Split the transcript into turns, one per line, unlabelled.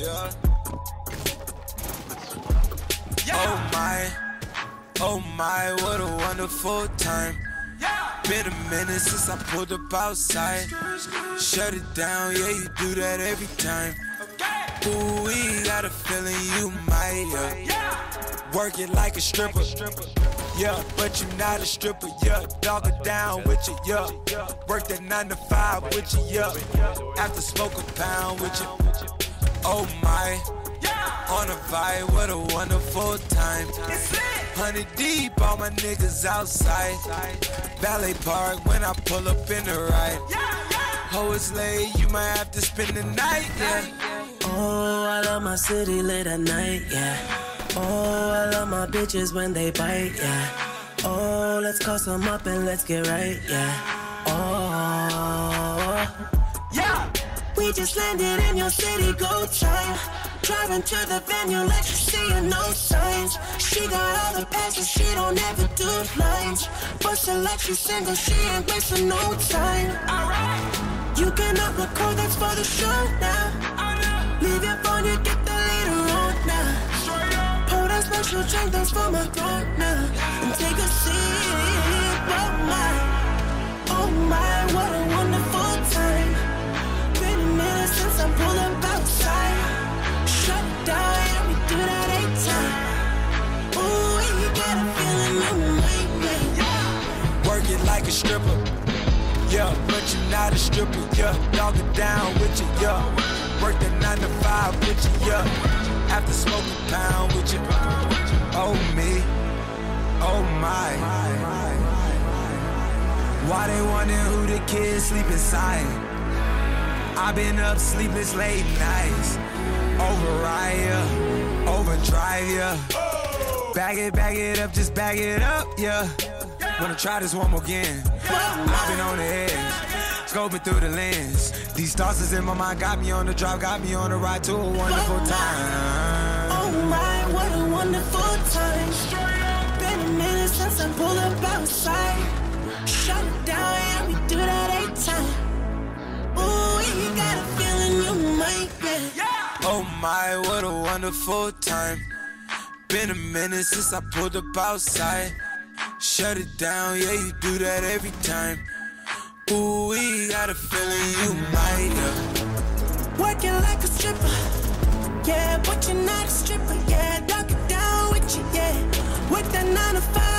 Oh my, what a wonderful time. Been a minute since I pulled up outside. Shut it down, yeah, you do that every time. Ooh, we got a feeling you might, work it like a stripper, yeah, but you not a stripper, yeah. Dog it down with you, yeah. Work that 9 to 5 with you, yeah. After smoke a pound with you. Oh my, on a vibe, what a wonderful time. 100 deep, all my niggas outside. Ballet Park when I pull up in the ride. Oh, it's late, you might have to spend the night, yeah.
Oh, I love my city late at night, yeah. Oh, I love my bitches when they bite, yeah. Oh, let's call some up and let's get right, yeah. Oh, yeah. We just landed in your city, go time. Driving to the venue like you seeing no signs. She got all the passion, she don't ever do lines. Bustin' like she single, she ain't wasting no time. You cannot record, that's for the show now. Leave your phone, you get the later on now. Pour that special drink, that's for my throat now. And take a seat, oh my, what a wonderful time. Been a minute since I pulled up outside. Shut it down, yeah, we do that 8 times. Ooh, you got a feeling you might make.
Work it like a stripper, yeah, but you not a stripper, yeah. Dog it down with you, yeah. Work that 9 to 5 with you, yeah. After smoke a pound with you. Oh me, oh my. Why they wondering who the kids sleep inside? I've been up sleepless late nights. Override ya, overdrive ya. Bag it up, just bag it up, yeah. Wanna try this one more again. I've been on the edge, scoping through the lens. These thoughts is in my mind, got me on the drive, got me on the ride to a wonderful time.
Oh my, what a wonderful time. Been a minute since I pulled up outside. Shut it down, yeah, we do that 8 times. Ooh, you got a feeling you might get.
Oh my, what a wonderful time. Been a minute since I pulled up outside. Shut it down, yeah, you do that every time. Ooh, we got a feeling you might,
Working like a stripper, yeah, but you're not a stripper, yeah. Dog it down with you, yeah. With that 9 to 5.